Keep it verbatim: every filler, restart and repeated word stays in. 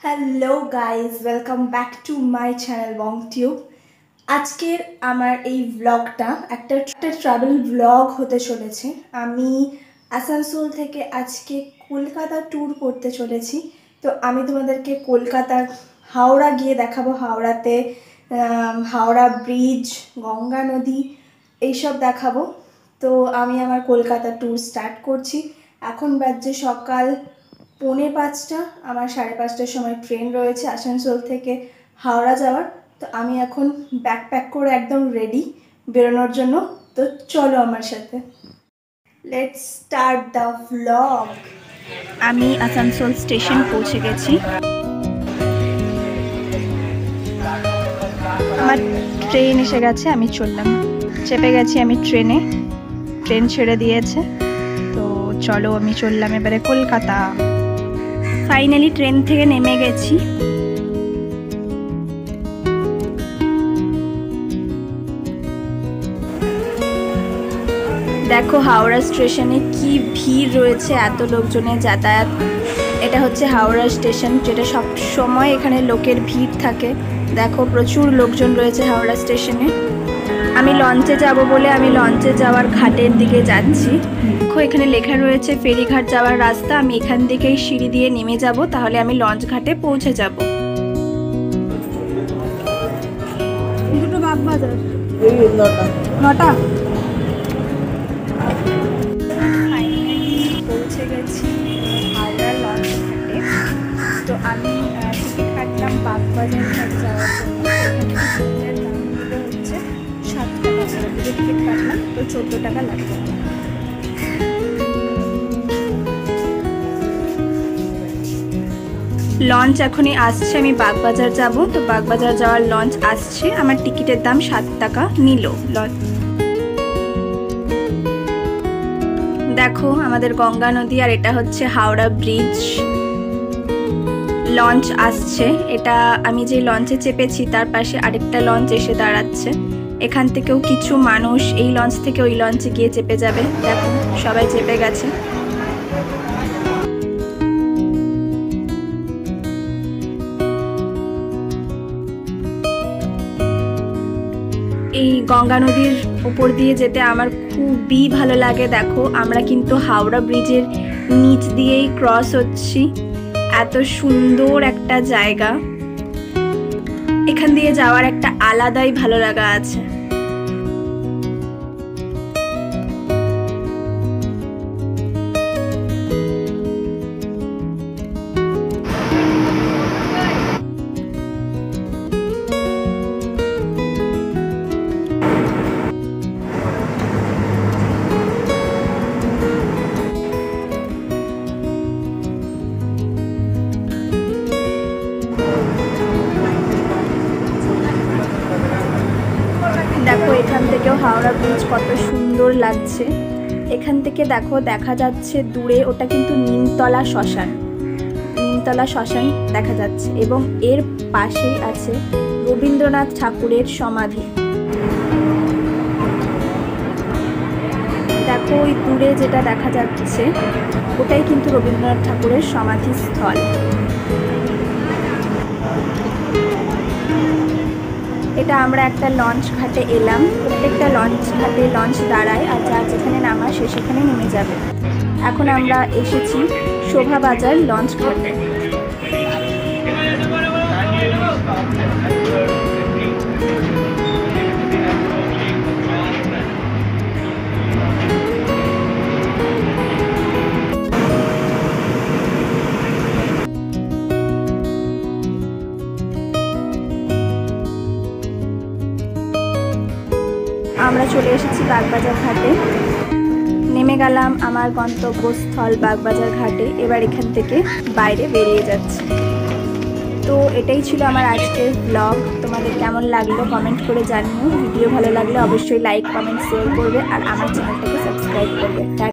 Hello guys, welcome back to my channel BongTube। আজকের আমার এই ব্লগটা একটা ট্রাভেল ব্লগ হতে চলেছে। আমি আসানসোল থেকে আজকে কলকাতা ট্যুর করতে চলেছি। তো আমি তোমাদেরকে কলকাতার হাওড়া গিয়ে দেখাবো। হাওড়াতে হাওড়া ব্রিজ, গঙ্গা নদী এইসব দেখাবো। তো আমি আমার কলকাতা ট্যুর স্টার্ট করছি। এখন বাজছে সকাল পৌনে পাঁচটা। আমার সাড়ে পাঁচটার সময় ট্রেন রয়েছে আসানসোল থেকে হাওড়া যাওয়ার। তো আমি এখন ব্যাগ প্যাক করে একদম রেডি বেরোনোর জন্য। তো চলো আমার সাথে, লেটস স্টার্ট দ্য ভ্লগ। আমি আসানসোল স্টেশন পৌঁছে গেছি। আমার ট্রেন এসে গেছে, আমি চললাম, চেপে গেছি আমি ট্রেনে। ট্রেন ছেড়ে দিয়েছে, তো চলো আমি চললাম এবারে কলকাতা। ফাইনালি ট্রেন থেকে নেমে গেছি। দেখো হাওড়া স্টেশনে কি ভিড় রয়েছে, এত লোকজনের যাতায়াত। এটা হচ্ছে হাওড়া স্টেশন, যেটা সব সময় এখানে লোকের ভিড় থাকে। দেখো প্রচুর লোকজন রয়েছে হাওড়া স্টেশনে। আমি লঞ্চে যাব বলে আমি লঞ্চে যাওয়ার ঘাটের দিকে যাচ্ছি। দেখো এখানে লেখা রয়েছে ফেরিঘাট যাওয়ার রাস্তা। আমি এখান থেকেই সিঁড়ি দিয়ে নেমে যাব, তাহলে আমি লঞ্চ ঘাটে পৌঁছে যাব। দুটো বাগবাজার নটা পৌঁছে গেছি হাওড়া লঞ্চ ঘাটে। তো আমি টিকিট কাটলাম বাগবাজার ঘাট যাওয়ার জন্য। টিকিটের দাম হচ্ছে সাত টাকা করে। টিকিট কাটলাম, তো চোদ্দো টাকা লাগবে। লঞ্চ এখনই আসছে, আমি বাগবাজার যাব। তো বাগবাজার যাওয়ার লঞ্চ আসছে। আমার টিকিটের দাম সাত টাকা নিল লঞ্চ। দেখো আমাদের গঙ্গা নদী, আর এটা হচ্ছে হাওড়া ব্রিজ। লঞ্চ আসছে। এটা আমি যে লঞ্চে চেপেছি তার পাশে আরেকটা লঞ্চ এসে দাঁড়াচ্ছে। এখান থেকেও কিছু মানুষ এই লঞ্চ থেকে ওই লঞ্চে গিয়ে চেপে যাবে। দেখো সবাই চেপে গেছে। এই গঙ্গা নদীর উপর দিয়ে যেতে আমার খুবই ভালো লাগে। দেখো আমরা কিন্তু হাওড়া ব্রিজের নিচ দিয়েই ক্রস হচ্ছি। এত সুন্দর একটা জায়গা, এখান দিয়ে যাওয়ার একটা আলাদাই ভালো লাগা আছে। দেখো এখান থেকেও হাওড়া ব্রিজ কত সুন্দর লাগছে। এখান থেকে দেখো দেখা যাচ্ছে দূরে, ওটা কিন্তু নিমতলা শ্মশান। নিমতলা শ্মশান দেখা যাচ্ছে, এবং এর পাশেই আছে রবীন্দ্রনাথ ঠাকুরের সমাধি। দেখো ওই দূরে যেটা দেখা যাচ্ছে ওটাই কিন্তু রবীন্দ্রনাথ ঠাকুরের সমাধিস্থল। এটা আমরা একটা লঞ্চ ঘাটে এলাম। প্রত্যেকটা লঞ্চ ঘাটে লঞ্চ দাঁড়ায়, আর যার যেখানে নামা সে সেখানে নেমে যাবে। এখন আমরা এসেছি শোভাবাজার লঞ্চ ঘাটে। আমরা চলে এসেছি বাগবাজার ঘাটে, নেমে গেলাম আমার গন্তব্যস্থল বাগবাজার ঘাটে। এবার এখান থেকে বাইরে বেরিয়ে যাচ্ছি। তো এটাই ছিল আমার আজকের ব্লগ। তোমাদের কেমন লাগলো কমেন্ট করে জানিও। ভিডিও ভালো লাগলে অবশ্যই লাইক, কমেন্ট, শেয়ার করবে, আর আমার চ্যানেলটাকে সাবস্ক্রাইব করবে।